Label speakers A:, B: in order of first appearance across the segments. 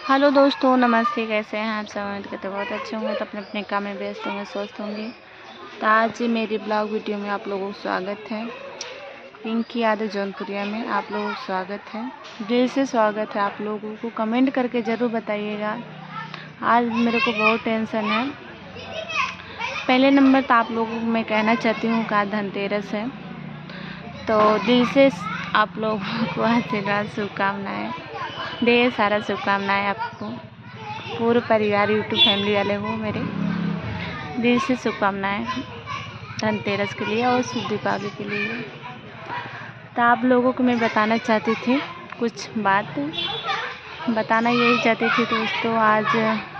A: Hello दोस्तों, नमस्ते। कैसे हैं आप सब? उम्मीद करते बहुत अच्छे होंगे, तो अपने अपने काम में व्यस्त होंगे, स्वस्थ होंगे। तो आज मेरी ब्लॉग वीडियो में आप लोगों को स्वागत है। पिंकी यादव जौनपुरिया में आप लोगों को स्वागत है, दिल से स्वागत है। आप लोगों को कमेंट करके ज़रूर बताइएगा। आज मेरे को बहुत टेंशन है। पहले नंबर तो आप लोगों को मैं कहना चाहती हूँ कि आज धनतेरस है, तो दिल से आप लोगों को आशीर्वाद, शुभकामनाएँ, ढेर सारा शुभकामनाएँ आपको, पूरे परिवार यूट्यूब फैमिली वाले को मेरे दिल से शुभकामनाएँ धनतेरस के लिए और शुभ दीपावली के लिए। तो आप लोगों को मैं बताना चाहती थी कुछ बात, बताना यही चाहती थी दोस्तों। आज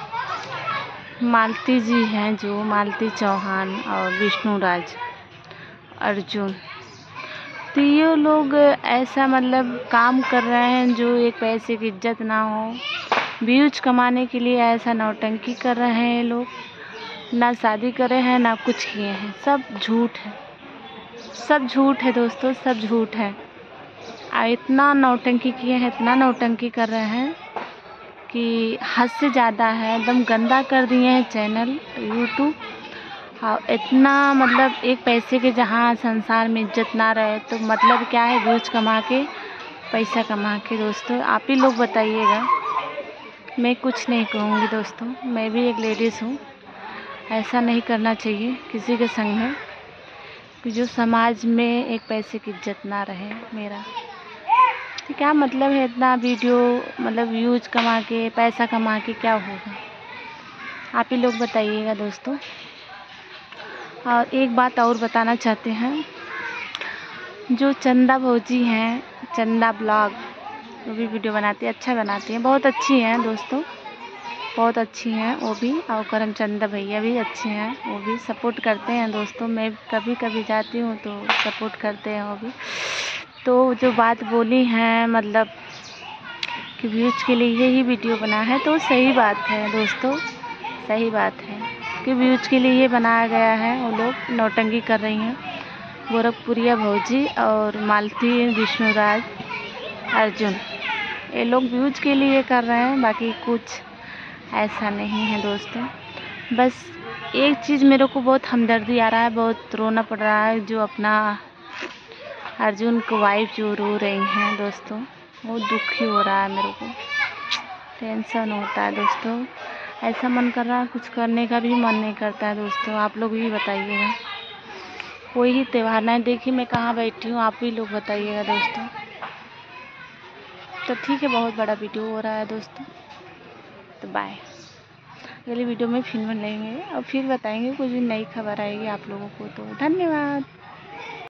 A: मालती जी हैं, जो मालती चौहान और विष्णुराज अर्जुन, तो ये लोग ऐसा काम कर रहे हैं जो एक पैसे की इज्जत ना हो, व्यूज कमाने के लिए ऐसा नौटंकी कर रहे हैं। ये लोग ना शादी करे हैं ना कुछ किए हैं, सब झूठ है, सब झूठ है दोस्तों, सब झूठ है। इतना नौटंकी किए हैं, इतना नौटंकी कर रहे हैं कि हद से ज़्यादा है। एकदम गंदा कर दिए हैं चैनल यूट्यूब। और इतना एक पैसे के जहाँ संसार में इज्जत ना रहे तो क्या है, व्यूज कमा के, पैसा कमा के। दोस्तों आप ही लोग बताइएगा। मैं कुछ नहीं कहूँगी दोस्तों, मैं भी एक लेडीज़ हूँ। ऐसा नहीं करना चाहिए किसी के संग में कि जो समाज में एक पैसे की इज्जत ना रहे। मेरा तो क्या मतलब है इतना वीडियो व्यूज कमा के, पैसा कमा के क्या होगा? आप ही लोग बताइएगा दोस्तों। और एक बात और बताना चाहते हैं, जो चंदा भौजी हैं, चंदा ब्लॉग, वो भी वीडियो बनाती है, अच्छा बनाती हैं, बहुत अच्छी हैं दोस्तों, बहुत अच्छी हैं वो भी। और करमचंदा भैया भी अच्छे हैं, वो भी सपोर्ट करते हैं दोस्तों। मैं कभी कभी जाती हूँ तो सपोर्ट करते हैं वो भी। तो जो बात बोली हैं कि व्यूज के लिए ही वीडियो बना है, तो सही बात है दोस्तों, सही बात है कि व्यूज के लिए ये बनाया गया है। वो लोग नौटंकी कर रही हैं, गोरखपुरिया भौजी और मालती विष्णुराज अर्जुन, ये लोग व्यूज के लिए कर रहे हैं, बाकी कुछ ऐसा नहीं है दोस्तों। बस एक चीज़ मेरे को बहुत हमदर्दी आ रहा है, बहुत रोना पड़ रहा है, जो अपना अर्जुन को वाइफ जो रो रही हैं दोस्तों, बहुत दुखी हो रहा है, मेरे को टेंशन होता है दोस्तों। ऐसा मन कर रहा है, कुछ करने का भी मन नहीं करता है दोस्तों। आप लोग भी बताइएगा। कोई ही त्यौहार नहीं, देखिए मैं कहाँ बैठी हूँ, आप भी लोग बताइएगा दोस्तों। तो ठीक है, बहुत बड़ा वीडियो हो रहा है दोस्तों, तो बाय। अगली वीडियो में फिर मिलेंगे और फिर बताएंगे, कुछ भी नई खबर आएगी आप लोगों को। तो धन्यवाद।